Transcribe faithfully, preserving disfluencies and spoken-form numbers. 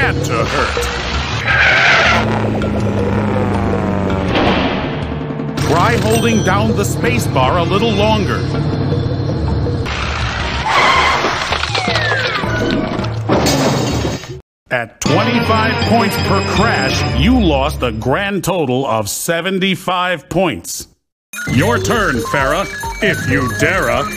had to hurt. Try holding down the spacebar a little longer. At twenty-five points per crash, you lost a grand total of seventy-five points. Your turn, Farrah, if you dare.